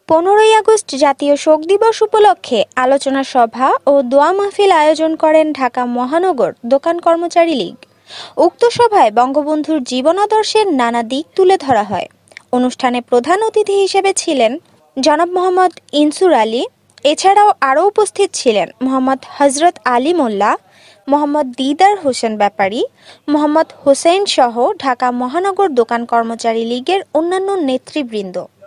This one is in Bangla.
15ই আগস্ট জাতীয় শোক দিবস উপলক্ষে আলোচনা সভা ও দোয়া মাহফিল আয়োজন করেন ঢাকা মহানগর দোকান কর্মচারী লীগ। উক্ত সভায় বঙ্গবন্ধুর জীবনাদর্শের নানা দিক তুলে ধরা হয়। অনুষ্ঠানে প্রধান অতিথি হিসেবে ছিলেন জনাব মোহাম্মদ ইনসুর আলী। এছাড়াও আরও উপস্থিত ছিলেন মোহাম্মদ হজরত আলী মোল্লা, মোহাম্মদ দিদার হোসেন ব্যাপারী, মোহাম্মদ হোসেন সহ ঢাকা মহানগর দোকান কর্মচারী লীগের অন্যান্য নেতৃবৃন্দ।